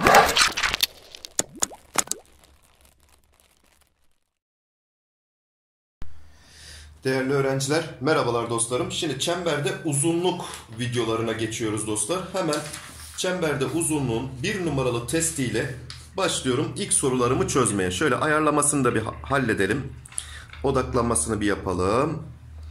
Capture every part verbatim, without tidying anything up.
Değerli öğrenciler, merhabalar dostlarım. Şimdi çemberde uzunluk videolarına geçiyoruz dostlar. Hemen çemberde uzunluğun bir numaralı testiyle başlıyorum ilk sorularımı çözmeye. Şöyle ayarlamasını da bir halledelim. Odaklanmasını bir yapalım.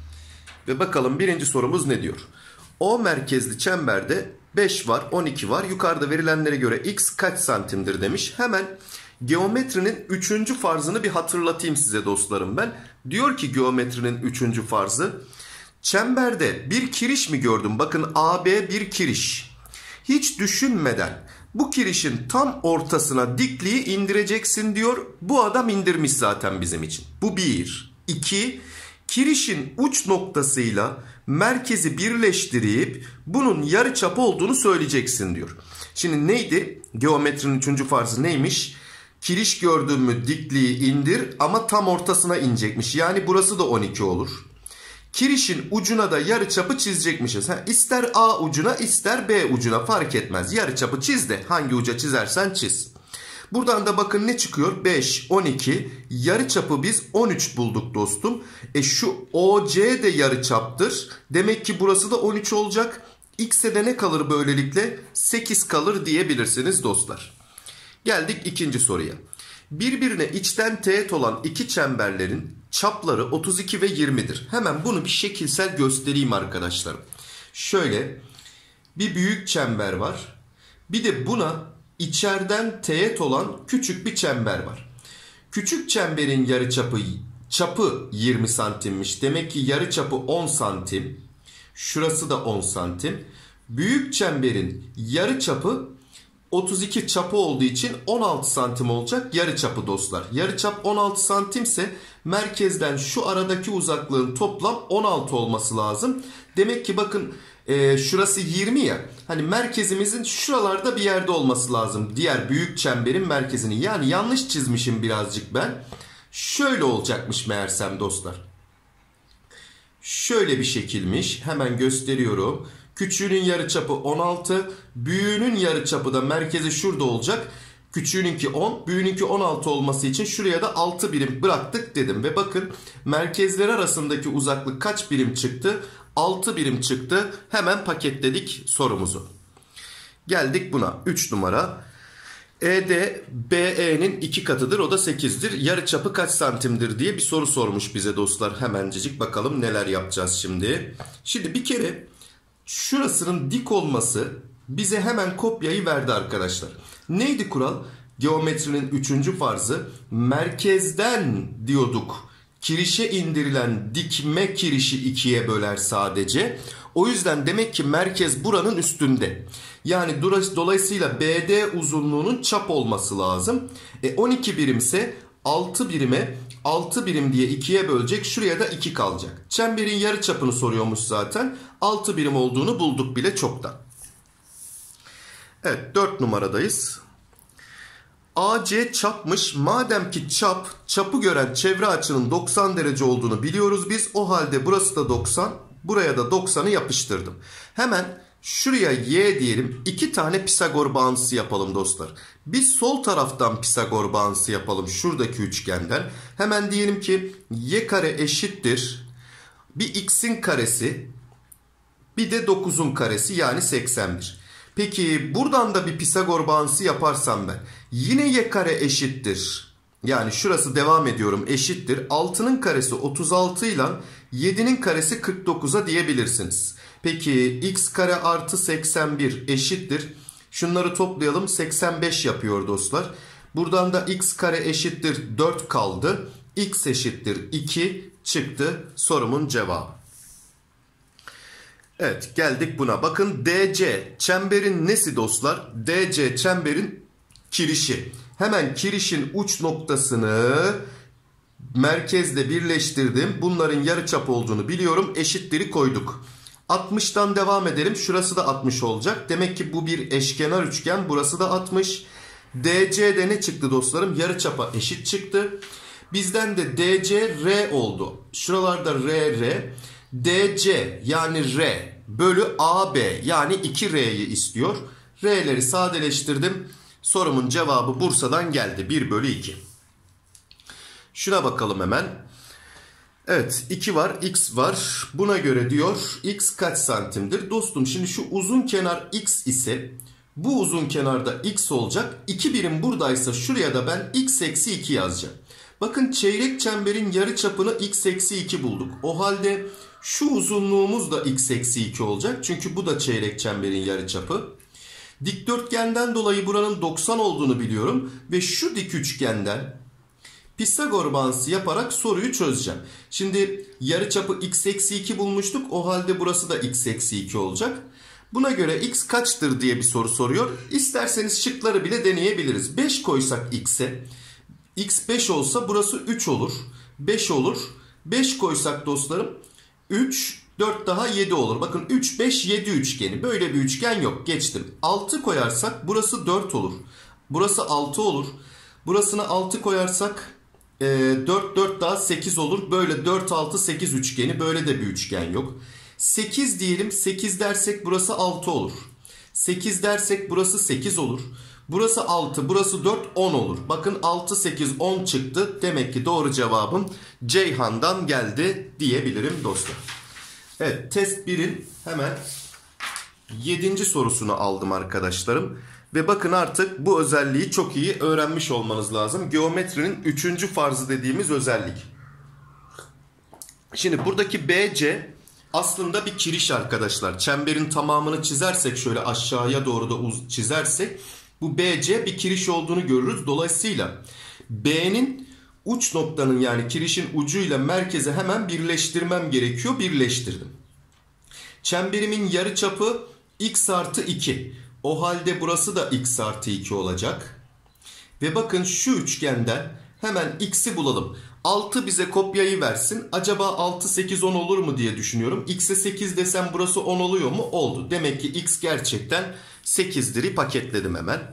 Ve bakalım birinci sorumuz ne diyor? O merkezli çemberde beş var, on iki var. Yukarıda verilenlere göre x kaç santimdir demiş. Hemen geometrinin üçüncü farzını bir hatırlatayım size dostlarım ben. Diyor ki geometrinin üçüncü farzı. Çemberde bir kiriş mi gördüm? Bakın A B bir kiriş. Hiç düşünmeden bu kirişin tam ortasına dikliği indireceksin diyor. Bu adam indirmiş zaten bizim için. Bu bir. İki. Kirişin uç noktasıyla merkezi birleştirip bunun yarıçapı olduğunu söyleyeceksin diyor. Şimdi neydi? Geometrinin üçüncü farzı neymiş? Kiriş gördün mü dikliği indir ama tam ortasına inecekmiş. Yani burası da on iki olur. Kirişin ucuna da yarıçapı çizecekmişiz. Ha, ister A ucuna ister B ucuna fark etmez. Yarıçapı çiz de hangi uca çizersen çiz. Buradan da bakın ne çıkıyor? beş, on iki. Yarıçapı biz on üç bulduk dostum. E şu O C de yarıçaptır. Demek ki burası da on üç olacak. X'e de ne kalır böylelikle? sekiz kalır diyebilirsiniz dostlar. Geldik ikinci soruya. Birbirine içten teğet olan iki çemberlerin çapları otuz iki ve yirmidir. Hemen bunu bir şekilsel göstereyim arkadaşlarım. Şöyle bir büyük çember var. Bir de buna içeriden teğet olan küçük bir çember var. Küçük çemberin yarıçapı çapı yirmi santimmiş. Demek ki yarıçapı on santim. Şurası da on santim. Büyük çemberin yarıçapı otuz iki çapı olduğu için on altı santim olacak yarıçapı dostlar. Yarıçap on altı santimse merkezden şu aradaki uzaklığın toplam on altı olması lazım. Demek ki bakın e, şurası yirmi ya. Hani merkezimizin şuralarda bir yerde olması lazım. Diğer büyük çemberin merkezini. Yani yanlış çizmişim birazcık ben. Şöyle olacakmış meğersem dostlar. Şöyle bir şekilmiş. Hemen gösteriyorum. Küçüğünün yarıçapı on altı. Büyüğünün yarıçapı da merkezi şurada olacak. Küçüğününki on. Büyüğününki on altı olması için şuraya da altı birim bıraktık dedim. Ve bakın merkezler arasındaki uzaklık kaç birim çıktı? altı birim çıktı. Hemen paketledik sorumuzu. Geldik buna. üç numara. E D B E'nin iki katıdır. O da sekizdir. Yarıçapı kaç santimdir diye bir soru sormuş bize dostlar. Hemencecik bakalım neler yapacağız şimdi. Şimdi bir kere şurasının dik olması bize hemen kopyayı verdi arkadaşlar. Neydi kural? Geometrinin üçüncü farzı merkezden diyorduk. Kirişe indirilen dikme kirişi ikiye böler sadece. O yüzden demek ki merkez buranın üstünde. Yani dolayısıyla B D uzunluğunun çap olması lazım. E on iki birimse altı birime altı birim diye ikiye bölecek. Şuraya da iki kalacak. Çemberin yarıçapını soruyormuş zaten. altı birim olduğunu bulduk bile çoktan. Evet, dört numaradayız. A C çapmış. Madem ki çap, çapı gören çevre açının doksan derece olduğunu biliyoruz biz. O halde burası da doksan. Buraya da doksanı yapıştırdım. Hemen şuraya y diyelim. İki tane Pisagor bağıntısı yapalım dostlar. Biz sol taraftan Pisagor bağıntısı yapalım. Şuradaki üçgenden. Hemen diyelim ki y kare eşittir. Bir x'in karesi. Bir de dokuzun karesi yani seksen bir. Peki buradan da bir Pisagor bağıntısı yaparsam ben. Yine y kare eşittir. Yani şurası devam ediyorum eşittir. altının karesi otuz altı ile yedinin karesi kırk dokuza diyebilirsiniz. Peki x kare artı seksen bir eşittir. Şunları toplayalım, seksen beş yapıyor dostlar. Buradan da x kare eşittir dört kaldı. X eşittir iki çıktı sorumun cevabı. Evet, geldik buna. Bakın D C çemberin nesi dostlar? D C çemberin kirişi. Hemen kirişin uç noktasını merkezle birleştirdim. Bunların yarıçap olduğunu biliyorum. Eşitleri koyduk. altmıştan devam edelim. Şurası da altmış olacak. Demek ki bu bir eşkenar üçgen. Burası da altmış. D C'de ne çıktı dostlarım? Yarıçapa eşit çıktı. Bizden de D C R oldu. Şuralarda R R. D C yani R bölü A B yani iki R'yi istiyor. R'leri sadeleştirdim. Sorumun cevabı Bursa'dan geldi. bir bölü iki. Şuna bakalım hemen. Evet, iki var, x var. Buna göre diyor x kaç santimdir? Dostum şimdi şu uzun kenar x ise bu uzun kenarda x olacak. iki birim buradaysa şuraya da ben x eksi iki yazacağım. Bakın çeyrek çemberin yarıçapını x eksi iki bulduk. O halde şu uzunluğumuz da x eksi iki olacak. Çünkü bu da çeyrek çemberin yarıçapı. Dikdörtgenden dolayı buranın doksan olduğunu biliyorum. Ve şu dik üçgenden Pisagor bağıntısı yaparak soruyu çözeceğim. Şimdi yarıçapı x eksi iki bulmuştuk. O halde burası da x eksi iki olacak. Buna göre x kaçtır diye bir soru soruyor. İsterseniz şıkları bile deneyebiliriz. beş koysak x'e. X beş olsa burası üç olur. beş olur. beş koysak dostlarım üç, dört daha yedi olur. Bakın üç, beş, yedi üçgeni. Böyle bir üçgen yok. Geçtim. altı koyarsak burası dört olur. Burası altı olur. Burasına altı koyarsak e, dört, dört daha sekiz olur. Böyle dört, altı, sekiz üçgeni. Böyle de bir üçgen yok. sekiz diyelim. sekiz dersek burası altı olur. sekiz dersek burası sekiz olur. Burası altı, burası dört, on olur. Bakın altı, sekiz, on çıktı. Demek ki doğru cevabım Ceyhan'dan geldi diyebilirim dostlar. Evet, test birin hemen yedinci sorusunu aldım arkadaşlarım. Ve bakın artık bu özelliği çok iyi öğrenmiş olmanız lazım. Geometrinin üçüncü farzı dediğimiz özellik. Şimdi buradaki B C aslında bir kiriş arkadaşlar. Çemberin tamamını çizersek, şöyle aşağıya doğru da çizersek bu B C bir kiriş olduğunu görürüz. Dolayısıyla B'nin uç noktanın, yani kirişin ucuyla merkeze hemen birleştirmem gerekiyor. Birleştirdim. Çemberimin yarıçapı x artı iki. O halde burası da x artı iki olacak. Ve bakın şu üçgenden hemen x'i bulalım. altı bize kopyayı versin. Acaba altı, sekiz, on olur mu diye düşünüyorum. X'e sekiz desem burası on oluyor mu? Oldu. Demek ki x gerçekten sekizdir'i paketledim hemen.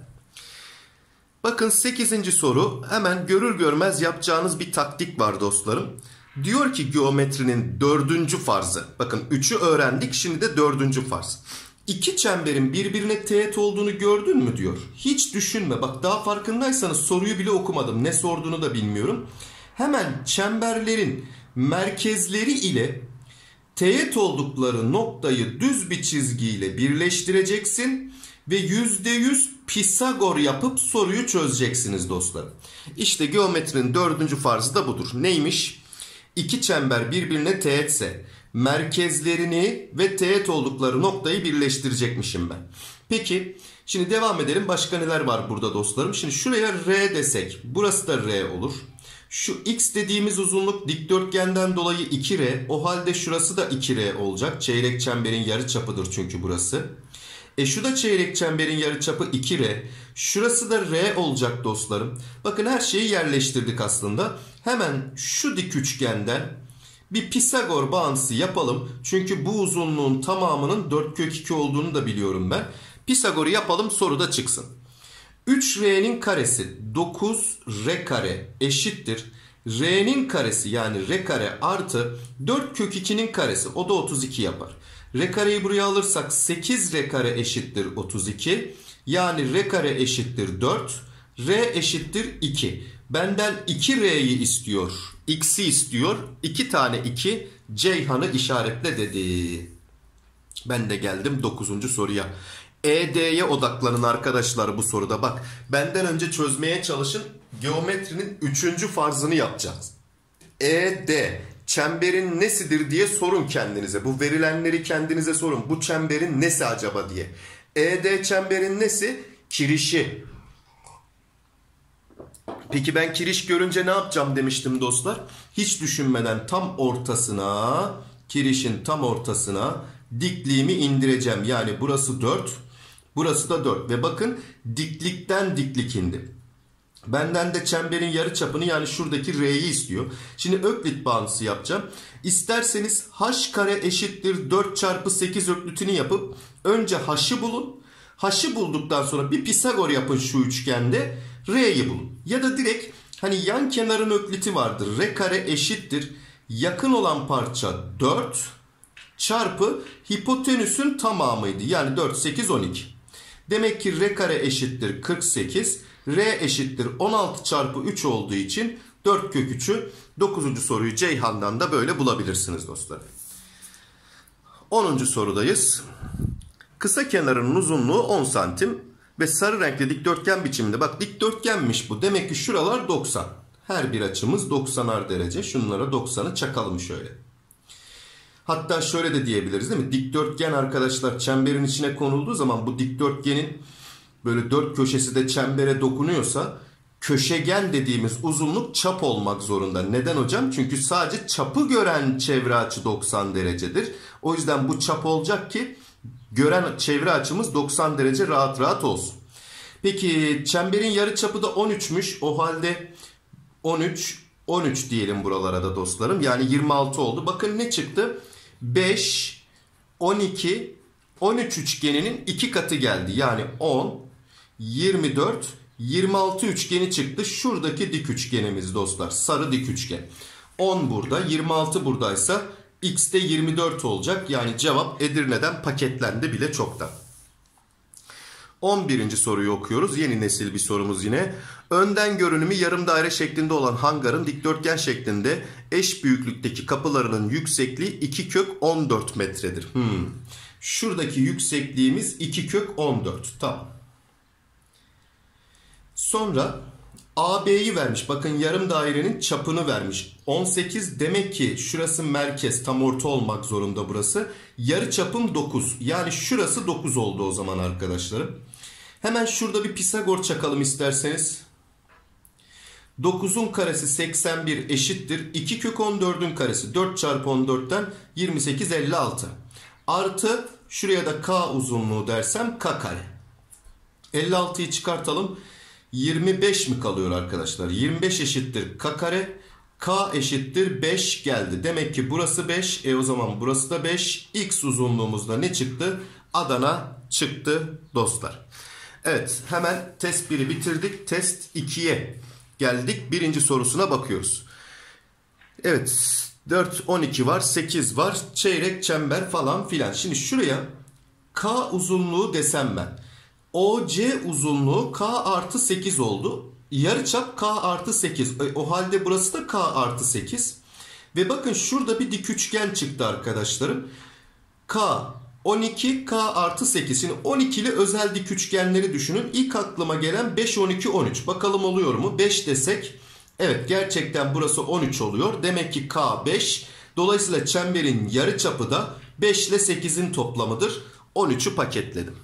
Bakın sekizinci soru, hemen görür görmez yapacağınız bir taktik var dostlarım. Diyor ki geometrinin dördüncü farzı. Bakın üçü öğrendik, şimdi de dördüncü farz. İki çemberin birbirine teğet olduğunu gördün mü diyor. Hiç düşünme. Bak daha farkındaysanız soruyu bile okumadım. Ne sorduğunu da bilmiyorum. Hemen çemberlerin merkezleri ile teğet oldukları noktayı düz bir çizgiyle birleştireceksin. Ve yüzde yüz Pisagor yapıp soruyu çözeceksiniz dostlar. İşte geometrinin dördüncü farzı da budur. Neymiş? İki çember birbirine teğetse merkezlerini ve teğet oldukları noktayı birleştirecekmişim ben. Peki şimdi devam edelim. Başka neler var burada dostlarım? Şimdi şuraya R desek burası da R olur. Şu x dediğimiz uzunluk dikdörtgenden dolayı iki R. O halde şurası da iki R olacak. Çeyrek çemberin yarıçapıdır çünkü burası. E şu da çeyrek çemberin yarıçapı iki R. Şurası da R olacak dostlarım. Bakın her şeyi yerleştirdik aslında. Hemen şu dik üçgenden bir Pisagor bağıntısı yapalım. Çünkü bu uzunluğun tamamının dört kök iki olduğunu da biliyorum ben. Pisagor'u yapalım, soruda çıksın. üç R'nin karesi dokuz R kare eşittir. R'nin karesi yani R kare artı dört kök ikinin karesi, o da otuz iki yapar. R kareyi buraya alırsak sekiz R kare eşittir otuz iki. Yani R kare eşittir dört. R eşittir iki. Benden iki R'yi istiyor. X'i istiyor. iki tane iki. Ceyhan'ı işaretle dedi. Ben de geldim dokuzuncu soruya. E D'ye odaklanın arkadaşlar bu soruda. Bak benden önce çözmeye çalışın. Geometrinin üçüncü farzını yapacağız. E D çemberin nesidir diye sorun kendinize. Bu verilenleri kendinize sorun. Bu çemberin nesi acaba diye. E D çemberin nesi? Kirişi. Peki ben kiriş görünce ne yapacağım demiştim dostlar. Hiç düşünmeden tam ortasına, kirişin tam ortasına dikliğimi indireceğim. Yani burası dört, burası da dört. Ve bakın diklikten diklik indim. Benden de çemberin yarıçapını, yani şuradaki R'yi istiyor. Şimdi öklit bağıntısı yapacağım. İsterseniz h kare eşittir dört çarpı sekiz öklitini yapıp önce h'ı bulun. H'ı bulduktan sonra bir Pisagor yapın şu üçgende. R'yi bulun. Ya da direkt hani yan kenarın ökliti vardır. R kare eşittir. Yakın olan parça dört çarpı hipotenüsün tamamıydı. Yani dört, sekiz, on iki. Demek ki r kare eşittir kırk sekiz. R eşittir on altı çarpı üç olduğu için dört kök üçü. dokuzuncu soruyu Ceyhan'dan da böyle bulabilirsiniz dostlar. onuncu sorudayız. Kısa kenarının uzunluğu on santim ve sarı renkli dikdörtgen biçiminde. Bak dikdörtgenmiş bu. Demek ki şuralar doksan. Her bir açımız doksanar derece. Şunlara doksanı çakalım şöyle. Hatta şöyle de diyebiliriz değil mi? Dikdörtgen arkadaşlar çemberin içine konulduğu zaman bu dikdörtgenin böyle dört köşesi de çembere dokunuyorsa köşegen dediğimiz uzunluk çap olmak zorunda. Neden hocam? Çünkü sadece çapı gören çevre açı doksan derecedir. O yüzden bu çap olacak ki gören çevre açımız doksan derece rahat rahat olsun. Peki çemberin yarıçapı da on üçmüş. O halde on üç, on üç diyelim buralara da dostlarım. Yani yirmi altı oldu. Bakın ne çıktı? beş, on iki, on üç üçgeninin iki katı geldi. Yani on, yirmi dört, yirmi altı üçgeni çıktı. Şuradaki dik üçgenimiz dostlar. Sarı dik üçgen. on burada, yirmi altı buradaysa x'te yirmi dört olacak. Yani cevap Edirne'den paketlendi bile çoktan. on birinci soruyu okuyoruz. Yeni nesil bir sorumuz yine. Önden görünümü yarım daire şeklinde olan hangarın dikdörtgen şeklinde eş büyüklükteki kapılarının yüksekliği iki kök on dört metredir. Hmm. Şuradaki yüksekliğimiz iki kök on dört. Tamam. Sonra A B'yi vermiş. Bakın yarım dairenin çapını vermiş. on sekiz demek ki şurası merkez, tam orta olmak zorunda burası. Yarı çapım dokuz. Yani şurası dokuz oldu o zaman arkadaşlarım. Hemen şurada bir Pisagor çakalım isterseniz. dokuzun karesi seksen bir eşittir. iki kök on dördün karesi dört çarpı on dörtten yirmi sekiz, elli altı. Artı şuraya da K uzunluğu dersem K kare. elli altıyı çıkartalım. yirmi beş mi kalıyor arkadaşlar? yirmi beş eşittir K kare. K eşittir beş geldi. Demek ki burası beş. E o zaman burası da beş. X uzunluğumuzda ne çıktı? Adana çıktı dostlar. Evet, hemen test biri bitirdik. Test ikiye geldik. Birinci sorusuna bakıyoruz. Evet, dört, on iki var, sekiz var. Çeyrek, çember falan filan. Şimdi şuraya K uzunluğu desem ben. O C uzunluğu K artı sekiz oldu. Yarıçap K artı sekiz. O halde burası da K artı sekiz. Ve bakın şurada bir dik üçgen çıktı arkadaşlarım. K on iki, K artı sekiz. Şimdi on ikili özel dik üçgenleri düşünün. İlk aklıma gelen beş, on iki, on üç. Bakalım oluyor mu? beş desek. Evet, gerçekten burası on üç oluyor. Demek ki K beş. Dolayısıyla çemberin yarıçapı da beş ile sekizin toplamıdır. on üçü paketledim.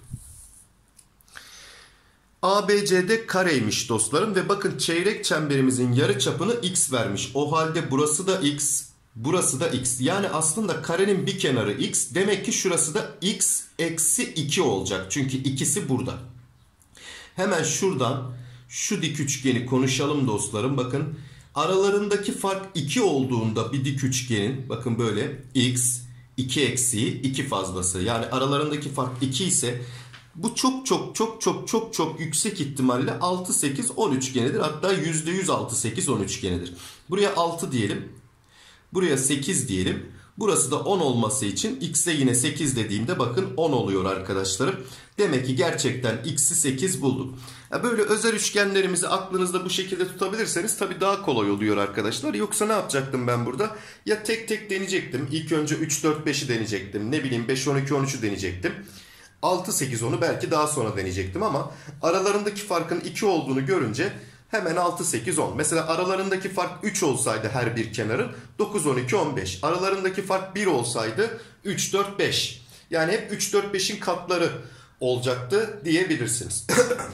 A B C D kareymiş dostlarım ve bakın çeyrek çemberimizin yarıçapını x vermiş. O halde burası da x, burası da x. Yani aslında karenin bir kenarı x. Demek ki şurası da x eksi iki olacak. Çünkü ikisi burada. Hemen şuradan şu dik üçgeni konuşalım dostlarım. Bakın aralarındaki fark iki olduğunda bir dik üçgenin, bakın böyle x, iki eksiği, iki fazlası. Yani aralarındaki fark iki ise bu çok çok çok çok çok çok yüksek ihtimalle altı, sekiz, on üçgenidir. Hatta yüzde yüz altı, sekiz, on üçgenidir. Buraya altı diyelim. Buraya sekiz diyelim. Burası da on olması için x'e yine sekiz dediğimde bakın on oluyor arkadaşlarım. Demek ki gerçekten x'i sekiz bulduk. Böyle özel üçgenlerimizi aklınızda bu şekilde tutabilirseniz tabii daha kolay oluyor arkadaşlar. Yoksa ne yapacaktım ben burada? Ya tek tek deneyecektim. İlk önce üç, dört, beşi deneyecektim. Ne bileyim beş, on iki, on üçü deneyecektim. altı, sekiz, onu belki daha sonra deneyecektim ama aralarındaki farkın iki olduğunu görünce hemen altı, sekiz, on. Mesela aralarındaki fark üç olsaydı her bir kenarın dokuz, on iki, on beş. Aralarındaki fark bir olsaydı üç, dört, beş. Yani hep üç, dört, beşin katları olacaktı diyebilirsiniz.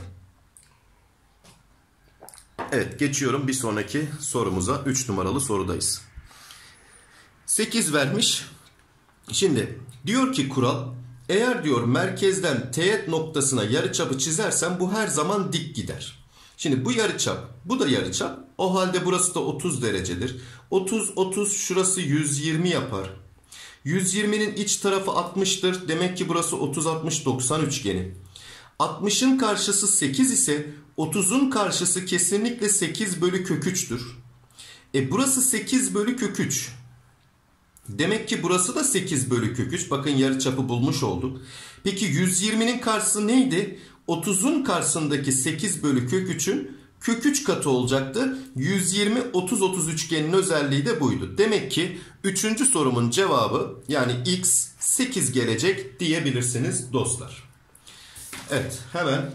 Evet, geçiyorum bir sonraki sorumuza. üç numaralı sorudayız. sekiz vermiş. Şimdi diyor ki kural, eğer diyor merkezden teğet noktasına yarıçapı çizersen bu her zaman dik gider. Şimdi bu yarıçap, bu da yarıçap. O halde burası da otuz derecedir. otuz, otuz, şurası yüz yirmi yapar. yüz yirminin iç tarafı altmıştır. Demek ki burası otuz, altmış, doksan üçgeni. altmışın karşısı sekiz ise otuzun karşısı kesinlikle sekiz bölü kök üç'tür. E burası sekiz bölü kök üç. Demek ki burası da sekiz bölü kök üç. Bakın yarıçapı bulmuş olduk. Peki yüz yirminin karşısı neydi? otuzun karşısındaki sekiz bölü kök üçün kök üç katı olacaktı. yüz yirmi otuz otuz üçgenin özelliği de buydu. Demek ki üçüncü sorumun cevabı yani x sekiz gelecek diyebilirsiniz dostlar. Evet, hemen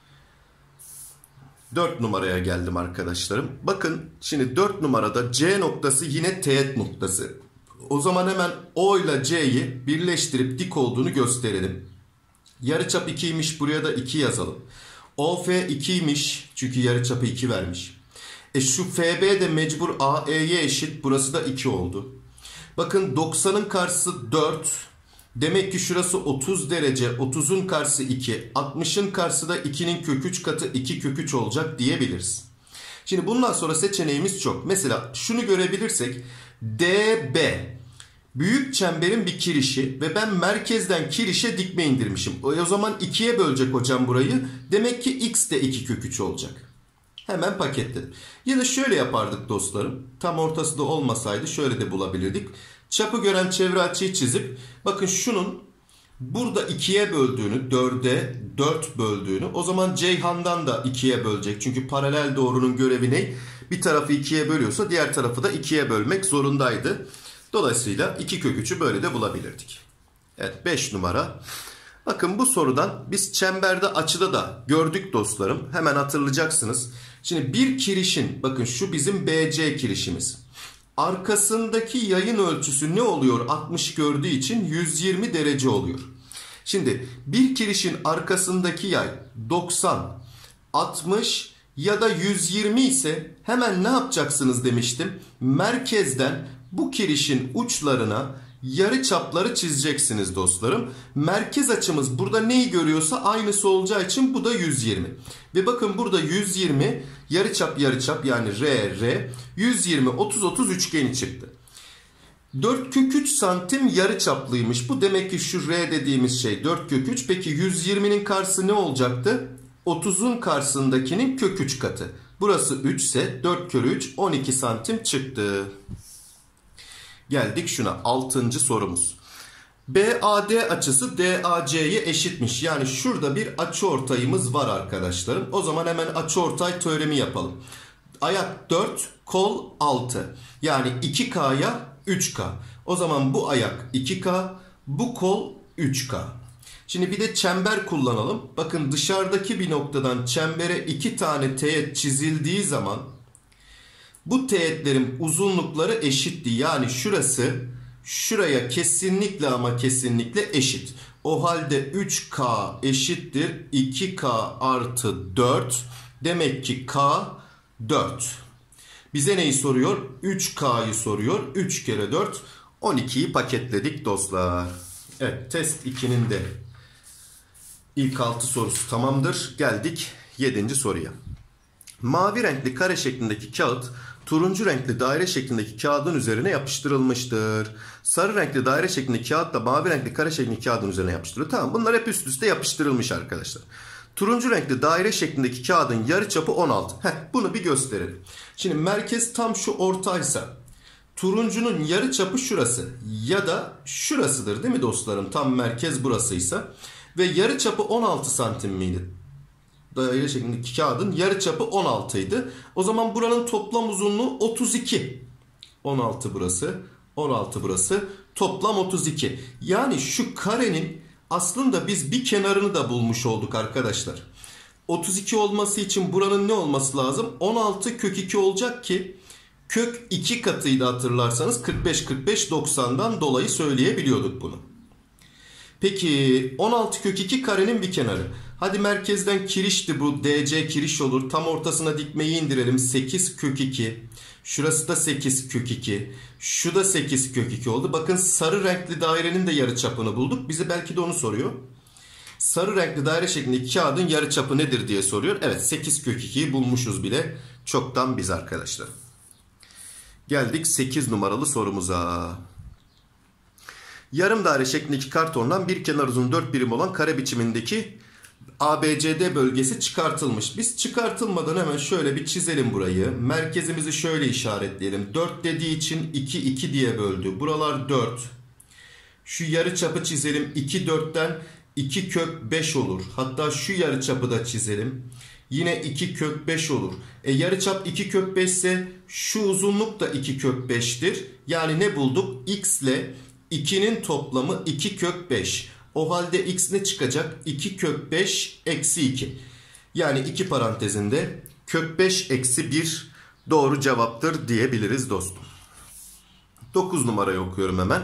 dört numaraya geldim arkadaşlarım. Bakın şimdi dört numarada C noktası yine teğet noktası. O zaman hemen O ile C'yi birleştirip dik olduğunu gösterelim. Yarıçap ikiymiş, buraya da iki yazalım. O F ikiymiş çünkü yarıçapı iki vermiş. E şu F B de mecbur A E'ye eşit, burası da iki oldu. Bakın doksanın karşısı dört. Demek ki şurası otuz derece, otuzun karşısı iki, altmışın karşısı da ikinin kök üç katı, iki kök üç olacak diyebiliriz. Şimdi bundan sonra seçeneğimiz çok. Mesela şunu görebilirsek D B büyük çemberin bir kirişi ve ben merkezden kirişe dikme indirmişim. O zaman ikiye bölecek hocam burayı. Demek ki x de iki kök üç olacak. Hemen paketledim. Ya da şöyle yapardık dostlarım. Tam ortası da olmasaydı şöyle de bulabilirdik. Çapı gören çevre açıyı çizip bakın şunun burada ikiye böldüğünü, dörde dört böldüğünü, o zaman Ceyhan'dan da ikiye bölecek. Çünkü paralel doğrunun görevi ne? Bir tarafı ikiye bölüyorsa diğer tarafı da ikiye bölmek zorundaydı. Dolayısıyla iki kök üçü böyle de bulabilirdik. Evet, beş numara. Bakın bu sorudan biz çemberde açıda da gördük dostlarım. Hemen hatırlayacaksınız. Şimdi bir kirişin, bakın şu bizim B C kirişimiz. Arkasındaki yayın ölçüsü ne oluyor? altmış gördüğü için yüz yirmi derece oluyor. Şimdi bir kirişin arkasındaki yay doksan, altmış ya da yüz yirmi ise hemen ne yapacaksınız demiştim. Merkezden bu kirişin uçlarına yarı çapları çizeceksiniz dostlarım. Merkez açımız burada neyi görüyorsa aynısı olacağı için bu da yüz yirmi. Ve bakın burada yüz yirmi yarıçap yarıçap yani R R yüz yirmi otuz otuz üçgeni çıktı. dört kök üç santim yarıçaplıymış. Bu demek ki şu R dediğimiz şey dört kök üç. Peki yüz yirminin karşısı ne olacaktı? otuzun karşısındakinin kök üç katı. Burası üç ise dört kere üç on iki santim çıktı. Geldik şuna, altıncı sorumuz. B A D açısı D A C'ye eşitmiş. Yani şurada bir açıortayımız var arkadaşlarım. O zaman hemen açıortay teoremi yapalım. Ayak dört, kol altı. Yani iki K'ya üç K. O zaman bu ayak iki K, bu kol üç K. Şimdi bir de çember kullanalım. Bakın dışarıdaki bir noktadan çembere iki tane teğet çizildiği zaman bu teğetlerin uzunlukları eşitti. Yani şurası şuraya kesinlikle ama kesinlikle eşit. O halde üç K eşittir iki K artı dört. Demek ki K dört. Bize neyi soruyor? üç K'yı soruyor. üç kere dört on ikiyi paketledik dostlar. Evet, test ikinin de ilk altı sorusu tamamdır. Geldik yedinci soruya. Mavi renkli kare şeklindeki kağıt turuncu renkli daire şeklindeki kağıdın üzerine yapıştırılmıştır. Sarı renkli daire şeklindeki kağıt da mavi renkli kare şeklindeki kağıdın üzerine yapıştırılıyor. Tamam, bunlar hep üst üste yapıştırılmış arkadaşlar. Turuncu renkli daire şeklindeki kağıdın yarıçapı on altı. Heh, bunu bir gösterelim. Şimdi merkez tam şu ortaysa turuncunun yarıçapı şurası ya da şurasıdır değil mi dostlarım? Tam merkez burasıysa ve yarıçapı on altı santim miydi? Daire şeklindeki kağıdın yarıçapı on altı idi. O zaman buranın toplam uzunluğu otuz iki. on altı burası, on altı burası. Toplam otuz iki. Yani şu karenin aslında biz bir kenarını da bulmuş olduk arkadaşlar. otuz iki olması için buranın ne olması lazım? on altı kök iki olacak ki kök iki katıydı hatırlarsanız. kırk beş kırk beş doksandan dolayı söyleyebiliyorduk bunu. Peki on altı kök iki karenin bir kenarı. Hadi merkezden kirişti bu. D C kiriş olur. Tam ortasına dikmeyi indirelim. sekiz kök iki. Şurası da sekiz kök iki. Şu da sekiz kök iki oldu. Bakın sarı renkli dairenin de yarıçapını bulduk. Bize belki de onu soruyor. Sarı renkli daire şeklindeki kağıdın yarıçapı nedir diye soruyor. Evet, sekiz kök ikiyi bulmuşuz bile. Çoktan biz arkadaşlar. Geldik sekiz numaralı sorumuza. Yarım daire şeklindeki kartondan bir kenar uzun dört birim olan kare biçimindeki A B C D bölgesi çıkartılmış. Biz çıkartılmadan hemen şöyle bir çizelim burayı. Merkezimizi şöyle işaretleyelim. dört dediği için iki iki diye böldü. Buralar dört. Şu yarı çapı çizelim. iki dörtten iki kök beş olur. Hatta şu yarıçapı da çizelim. Yine iki kök beş olur. E yarıçap iki kök beş ise şu uzunluk da iki kök beş'tir. Yani ne bulduk? X ile ikinin toplamı iki kök beş. O halde x ne çıkacak? iki kök beş eksi iki. Yani iki parantezinde kök beş eksi bir doğru cevaptır diyebiliriz dostum. dokuz numarayı okuyorum hemen.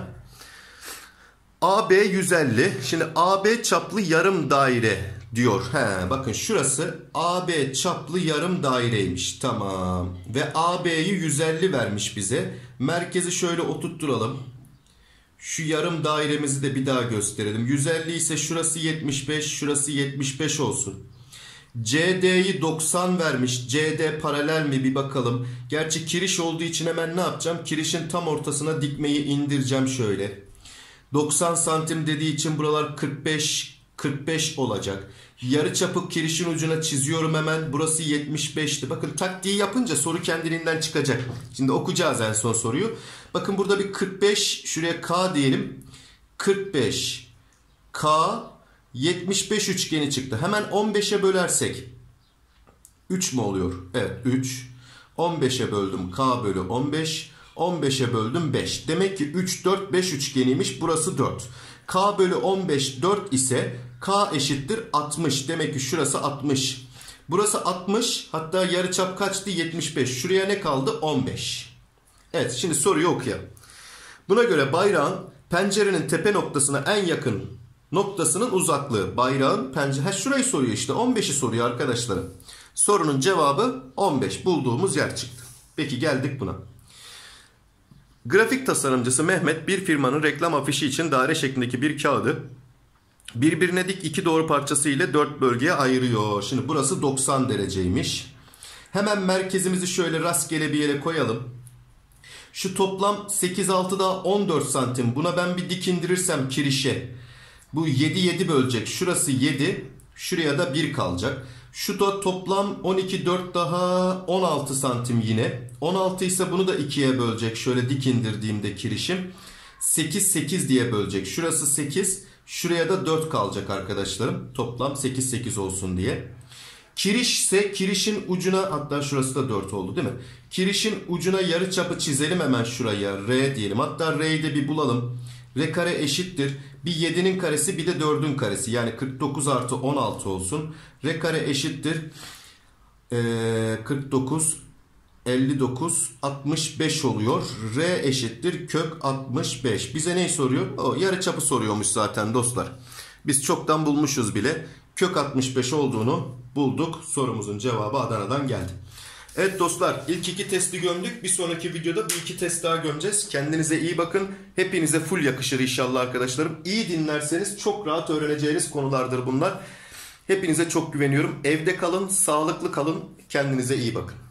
A B yüz elli. Şimdi A B çaplı yarım daire diyor. He, bakın şurası A B çaplı yarım daireymiş. Tamam. Ve A B'yi yüz elli vermiş bize. Merkezi şöyle oturtturalım. Şu yarım dairemizi de bir daha gösterelim. yüz elli ise şurası yetmiş beş, şurası yetmiş beş olsun. C D'yi doksan vermiş. C D paralel mi bir bakalım. Gerçi kiriş olduğu için hemen ne yapacağım? Kirişin tam ortasına dikmeyi indireceğim şöyle. doksan santim dediği için buralar kırk beş kırk beş olacak. Yarıçapı kirişin ucuna çiziyorum hemen. Burası yetmiş beş'ti. Bakın taktiği yapınca soru kendiliğinden çıkacak. Şimdi okuyacağız en son soruyu. Bakın burada bir kırk beş, şuraya K diyelim. kırk beş K yetmiş beş üçgeni çıktı. Hemen on beş'e bölersek üç mü oluyor? Evet, üç. on beş'e böldüm K bölü on beş. on beş'e böldüm beş. Demek ki üç, dört, beş üçgeniymiş. Burası dört. K bölü on beş dört ise K eşittir altmış. Demek ki şurası altmış. Burası altmış. Hatta yarıçap kaçtı? yetmiş beş. Şuraya ne kaldı? on beş. Evet, şimdi soruyu okuyalım. Buna göre bayrağın pencerenin tepe noktasına en yakın noktasının uzaklığı. Bayrağın pencere... Ha, şurayı soruyor işte. on beş'i soruyor arkadaşlarım. Sorunun cevabı on beş. Bulduğumuz yer çıktı. Peki geldik buna. Grafik tasarımcısı Mehmet bir firmanın reklam afişi için daire şeklindeki bir kağıdı birbirine dik iki doğru parçası ile dört bölgeye ayırıyor. Şimdi burası doksan dereceymiş. Hemen merkezimizi şöyle rastgele bir yere koyalım. Şu toplam sekiz, altı daha on dört santim. Buna ben bir dik indirirsem kirişe. Bu yedi, yedi bölecek. Şurası yedi. Şuraya da bir kalacak. Şu da toplam on iki, dört daha on altı santim yine. on altı ise bunu da ikiye bölecek. Şöyle dik indirdiğimde kirişim. sekiz, sekiz diye bölecek. Şurası sekiz. Şuraya da dört kalacak arkadaşlarım. Toplam sekiz, sekiz olsun diye. Kiriş ise kirişin ucuna, hatta şurası da dört oldu değil mi? Kirişin ucuna yarıçapı çizelim hemen şuraya. R diyelim. Hatta R'yi de bir bulalım. R kare eşittir. Bir yedi'nin karesi bir de dörd'ün karesi. Yani kırk dokuz artı on altı olsun. R kare eşittir. Ee, kırk dokuz, elli dokuz, altmış beş oluyor. R eşittir kök altmış beş. Bize neyi soruyor? O yarıçapı soruyormuş zaten dostlar. Biz çoktan bulmuşuz bile. Kök altmış beş olduğunu bulduk. Sorumuzun cevabı Adana'dan geldi. Evet dostlar, ilk iki testi gömdük. Bir sonraki videoda bir iki test daha gömeceğiz. Kendinize iyi bakın. Hepinize full yakışır inşallah arkadaşlarım. İyi dinlerseniz çok rahat öğreneceğiniz konulardır bunlar. Hepinize çok güveniyorum. Evde kalın, sağlıklı kalın. Kendinize iyi bakın.